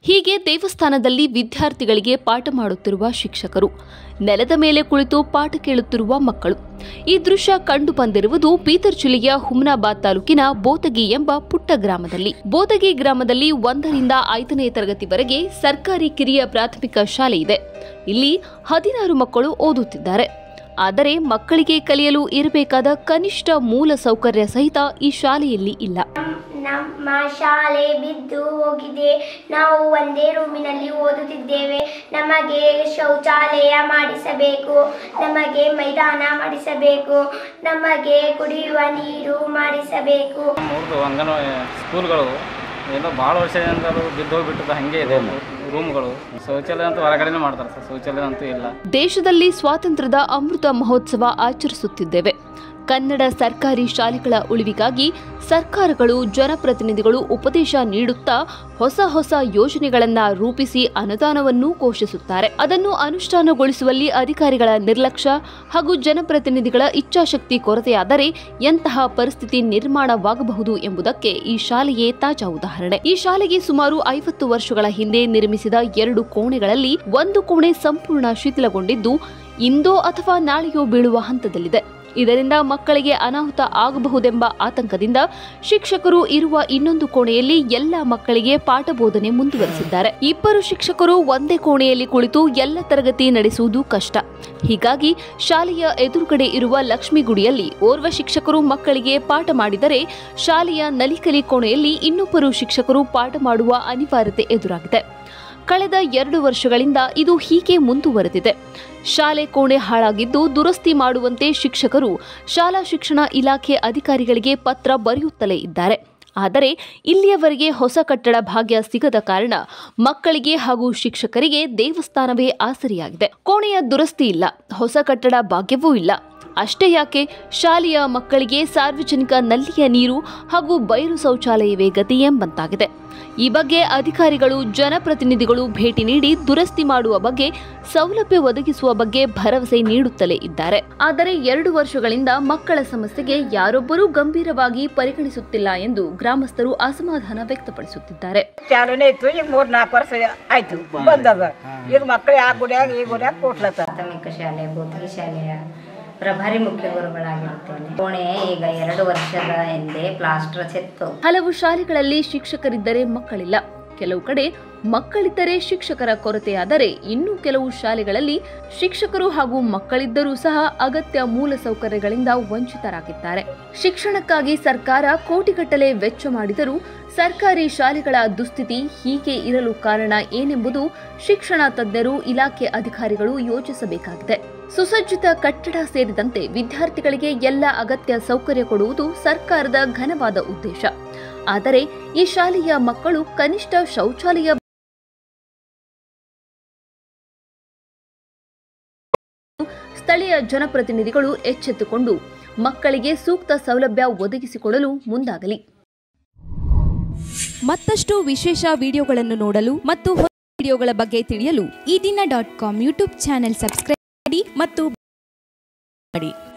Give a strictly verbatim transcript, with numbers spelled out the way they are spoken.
ಹೀಗೆ ದೇವಸ್ಥಾನದಲ್ಲಿ ವಿದ್ಯಾರ್ಥಿಗಳಿಗೆ ಪಾಠ ಮಾಡುತ್ತಿರುವ ಶಿಕ್ಷಕರು, ನೆಲದ ಮೇಲೆ ಕುಳಿತು ಪಾಠ ಕೇಳುತ್ತಿರುವ ಮಕ್ಕಳು. ಈ ದೃಶ್ಯ ಕಂಡು ಬಂದಿರುವುದು ಬೀದರ್ ಜಿಲ್ಲೆಯ ಹುಮನಾಬಾದ್ ತಾಲೂಕಿನ ಬೋತಗಿ ಎಂಬ ಪುಟ್ಟ ಗ್ರಾಮದಲ್ಲಿ. ಬೋತಗಿ ಗ್ರಾಮದಲ್ಲಿ ಒಂದರಿಂದ ಐದನೇ ತರಗತಿವರೆಗೆ ಸರ್ಕಾರಿ ಕಿರಿಯ ಪ್ರಾಥಮಿಕ ಶಾಲೆ ಇದೆ. ಇಲ್ಲಿ ಹದಿನಾರು ಮಕ್ಕಳು ಓದುತ್ತಿದ್ದಾರೆ. ಆದರೆ ಮಕ್ಕಳಿಗೆ ಕಲಿಯಲು ಇರಬೇಕಾದ ಕನಿಷ್ಠ ಮೂಲ ಸೌಕರ್ಯ ಸಹಿತ ಈ ಶಾಲೆಯಲ್ಲಿ ಇಲ್ಲ. ನಮ್ಮ ಶಾಲೆ ಬಿದ್ದು ಹೋಗಿದೆ. ನಾವು ಒಂದೇ ರೂಮಿನಲ್ಲಿ ಓದುತ್ತಿದ್ದೇವೆ. ನಮಗೆ ಶೌಚಾಲಯ ಮಾಡಿಸಬೇಕು, ನಮಗೆ ಮೈದಾನ ಮಾಡಿಸಬೇಕು, ನಮಗೆ ಕುಡಿಯುವ ನೀರು ಮಾಡಿಸಬೇಕು. ಮೂರು ಅಂಗನವಾಡಿ ಸ್ಕೂಲ್ಗಳು ಏನೋ ಭಾಳ ವರ್ಷದಿಂದ ಬಿದ್ದು ಹೋಗಿಬಿಟ್ಟದ ಹಾಗೆ ಇದೆ. ರೂಮ್ಗಳು ಶೌಚಾಲಯ ಅಂತೂ ಹೊರಗಡೆನೇ ಮಾಡ್ತಾರೆ ಸರ್, ಶೌಚಾಲಯ ಅಂತೂ ಇಲ್ಲ. ದೇಶದಲ್ಲಿ ಸ್ವಾತಂತ್ರ್ಯದ ಅಮೃತ ಮಹೋತ್ಸವ ಆಚರಿಸುತ್ತಿದ್ದೇವೆ. ಕನ್ನಡ ಸರ್ಕಾರಿ ಶಾಲೆಗಳ ಉಳಿವಿಗಾಗಿ ಸರ್ಕಾರಗಳು, ಜನಪ್ರತಿನಿಧಿಗಳು ಉಪದೇಶ ನೀಡುತ್ತಾ ಹೊಸ ಹೊಸ ಯೋಜನೆಗಳನ್ನು ರೂಪಿಸಿ ಅನುದಾನವನ್ನು ಘೋಷಿಸುತ್ತಾರೆ. ಅದನ್ನು ಅನುಷ್ಠಾನಗೊಳಿಸುವಲ್ಲಿ ಅಧಿಕಾರಿಗಳ ನಿರ್ಲಕ್ಷ್ಯ ಹಾಗೂ ಜನಪ್ರತಿನಿಧಿಗಳ ಇಚ್ಛಾಶಕ್ತಿ ಕೊರತೆಯಾದರೆ ಎಂತಹ ಪರಿಸ್ಥಿತಿ ನಿರ್ಮಾಣವಾಗಬಹುದು ಎಂಬುದಕ್ಕೆ ಈ ಶಾಲೆಯೇ ತಾಜಾ ಉದಾಹರಣೆ. ಈ ಶಾಲೆಗೆ ಸುಮಾರು ಐವತ್ತು ವರ್ಷಗಳ ಹಿಂದೆ ನಿರ್ಮಿಸಿದ ಎರಡು ಕೋಣೆಗಳಲ್ಲಿ ಒಂದು ಕೋಣೆ ಸಂಪೂರ್ಣ ಶಿಥಿಲಗೊಂಡಿದ್ದು ಇಂದೋ ಅಥವಾ ನಾಳೆಯೋ ಬೀಳುವ ಹಂತದಲ್ಲಿದೆ. ಇದರಿಂದ ಮಕ್ಕಳಿಗೆ ಅನಾಹುತ ಆಗಬಹುದೆಂಬ ಆತಂಕದಿಂದ ಶಿಕ್ಷಕರು ಇರುವ ಇನ್ನೊಂದು ಕೋಣೆಯಲ್ಲಿ ಎಲ್ಲ ಮಕ್ಕಳಿಗೆ ಪಾಠ ಬೋಧನೆ ಮುಂದುವರೆಸಿದ್ದಾರೆ. ಇಬ್ಬರು ಶಿಕ್ಷಕರು ಒಂದೇ ಕೋಣೆಯಲ್ಲಿ ಕುಳಿತು ಎಲ್ಲ ತರಗತಿ ನಡೆಸುವುದು ಕಷ್ಟ. ಹೀಗಾಗಿ ಶಾಲೆಯ ಎದುರುಗಡೆ ಇರುವ ಲಕ್ಷ್ಮೀಗುಡಿಯಲ್ಲಿ ಓರ್ವ ಶಿಕ್ಷಕರು ಮಕ್ಕಳಿಗೆ ಪಾಠ ಮಾಡಿದರೆ ಶಾಲೆಯ ನಲಿಕಲಿ ಕೋಣೆಯಲ್ಲಿ ಇನ್ನೊಬ್ಬರು ಶಿಕ್ಷಕರು ಪಾಠ ಮಾಡುವ ಅನಿವಾರ್ಯತೆ ಎದುರಾಗಿದೆ. ಕಳೆದ ಎರಡು ವರ್ಷಗಳಿಂದ ಇದು ಹೀಗೆ ಮುಂದುವರೆದಿದೆ. ಶಾಲೆ ಕೋಣೆ ಹಾಳಾಗಿದ್ದು ದುರಸ್ತಿ ಮಾಡುವಂತೆ ಶಿಕ್ಷಕರು ಶಾಲಾ ಶಿಕ್ಷಣ ಇಲಾಖೆ ಅಧಿಕಾರಿಗಳಿಗೆ ಪತ್ರ ಬರೆಯುತ್ತಲೇ ಇದ್ದಾರೆ. ಆದರೆ ಇಲ್ಲಿಯವರೆಗೆ ಹೊಸ ಕಟ್ಟಡ ಭಾಗ್ಯ ಸಿಗದ ಕಾರಣ ಮಕ್ಕಳಿಗೆ ಹಾಗೂ ಶಿಕ್ಷಕರಿಗೆ ದೇವಸ್ಥಾನವೇ ಆಸರಿಯಾಗಿದೆ. ಕೋಣೆಯ ದುರಸ್ತಿ ಇಲ್ಲ, ಹೊಸ ಕಟ್ಟಡ ಭಾಗ್ಯವೂ ಇಲ್ಲ. ಅಷ್ಟೇ ಯಾಕೆ, ಶಾಲೆಯ ಮಕ್ಕಳಿಗೆ ಸಾರ್ವಜನಿಕ ನಲ್ಲಿಯ ನೀರು ಹಾಗೂ ಬಯಲು ಶೌಚಾಲಯವೇ ಗತಿ ಎಂಬಂತಾಗಿದೆ. ಈ ಬಗ್ಗೆ ಅಧಿಕಾರಿಗಳು, ಜನಪ್ರತಿನಿಧಿಗಳು ಭೇಟಿ ನೀಡಿ ದುರಸ್ತಿ ಮಾಡುವ ಬಗ್ಗೆ, ಸೌಲಭ್ಯ ಒದಗಿಸುವ ಬಗ್ಗೆ ಭರವಸೆ ನೀಡುತ್ತಲೇ ಇದ್ದಾರೆ. ಆದರೆ ಎರಡು ವರ್ಷಗಳಿಂದ ಮಕ್ಕಳ ಸಮಸ್ಯೆಗೆ ಯಾರೊಬ್ಬರೂ ಗಂಭೀರವಾಗಿ ಪರಿಗಣಿಸುತ್ತಿಲ್ಲ ಎಂದು ಗ್ರಾಮಸ್ಥರು ಅಸಮಾಧಾನ ವ್ಯಕ್ತಪಡಿಸುತ್ತಿದ್ದಾರೆ. ಚಾಲನೆ ಇತ್ತು, ಈಗ ಮೂರ್ ನಾಲ್ಕು ವರ್ಷ ಆಯ್ತು ಬಂದದ. ಈಗ ಮಕ್ಕಳು ಆ ಗುಡಿಯಾಗ ಈ ಗುಡಿಯಾಗ ಕೊಟ್ಲತ್ತ. ಪ್ರಾಥಮಿಕ ಶಾಲೆ ಬೋತಗಿ ಶಾಲೆಯ ಪ್ರಭಾರಿ ಮುಖ್ಯ ಗುರುಗಳಾಗಿರುತ್ತೇನೆ. ಕೋಣೆ ಈಗ ಎರಡು ವರ್ಷದ ಹಿಂದೆ ಪ್ಲಾಸ್ಟರ್ ಚೆತ್ತು. ಹಲವು ಶಾಲೆಗಳಲ್ಲಿ ಶಿಕ್ಷಕರಿದ್ದರೆ ಮಕ್ಕಳಿಲ್ಲ, ಕೆಲವು ಕಡೆ ಮಕ್ಕಳಿದ್ದರೆ ಶಿಕ್ಷಕರ ಕೊರತೆಯಾದರೆ ಇನ್ನು ಕೆಲವು ಶಾಲೆಗಳಲ್ಲಿ ಶಿಕ್ಷಕರು ಹಾಗೂ ಮಕ್ಕಳಿದ್ದರೂ ಸಹ ಅಗತ್ಯ ಮೂಲ ಸೌಕರ್ಯಗಳಿಂದ ವಂಚಿತರಾಗಿದ್ದಾರೆ. ಶಿಕ್ಷಣಕ್ಕಾಗಿ ಸರ್ಕಾರ ಕೋಟಿಗಟ್ಟಲೆ ವೆಚ್ಚ ಮಾಡಿದರೂ ಸರ್ಕಾರಿ ಶಾಲೆಗಳ ದುಸ್ಥಿತಿ ಹೀಗೆ ಇರಲು ಕಾರಣ ಏನೆಂಬುದು ಶಿಕ್ಷಣ ತಜ್ಞರು, ಇಲಾಖೆ ಅಧಿಕಾರಿಗಳು ಯೋಚಿಸಬೇಕಾಗಿದೆ. ಸುಸಜ್ಜಿತ ಕಟ್ಟಡ ಸೇರಿದಂತೆ ವಿದ್ಯಾರ್ಥಿಗಳಿಗೆ ಎಲ್ಲ ಅಗತ್ಯ ಸೌಕರ್ಯ ಕೊಡುವುದು ಸರ್ಕಾರದ ಘನವಾದ ಉದ್ದೇಶ. ಆದರೆ ಈ ಶಾಲೆಯ ಮಕ್ಕಳು ಕನಿಷ್ಠ ಶೌಚಾಲಯ ಸ್ಥಳೀಯ ಜನಪ್ರತಿನಿಧಿಗಳು ಎಚ್ಚೆತ್ತುಕೊಂಡು ಮಕ್ಕಳಿಗೆ ಸೂಕ್ತ ಸೌಲಭ್ಯ ಒದಗಿಸಿಕೊಡಲು ಮುಂದಾಗಲಿ. ಮತ್ತಷ್ಟು ವಿಶೇಷ ವಿಡಿಯೋಗಳನ್ನು ನೋಡಲು ಮತ್ತು ಹೊಸ ವಿಡಿಯೋಗಳ ಬಗ್ಗೆ ತಿಳಿಯಲು ಈ ದಿನ dot com YouTube channel subscribe ಮಾಡಿ ಮತ್ತು ಮಾಡಿ.